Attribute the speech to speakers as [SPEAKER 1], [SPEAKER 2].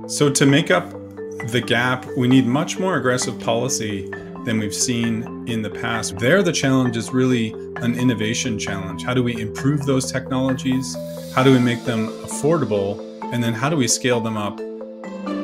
[SPEAKER 1] So to make up the gap, we need much more aggressive policy than we've seen in the past. There, the challenge is really an innovation challenge. How do we improve those technologies? How do we make them affordable? And then how do we scale them up